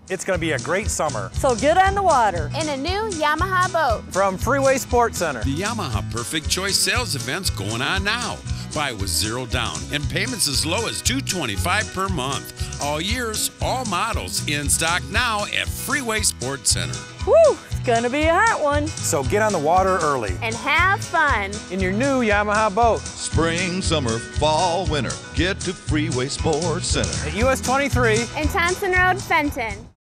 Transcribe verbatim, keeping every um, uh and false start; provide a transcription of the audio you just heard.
It's going to be a great summer. So get on the water in a new Yamaha boat. From Freeway Sports Center. The Yamaha Perfect Choice sales event's going on now. Buy with zero down and payments as low as two hundred twenty-five dollars per month. All years, all models in stock now at Freeway Sports Center. Woo! It's gonna be a hot one. So get on the water early And have fun in your new Yamaha boat. Spring, summer, fall, winter. Get to Freeway Sports Center At U S twenty-three in Thompson Road, Fenton.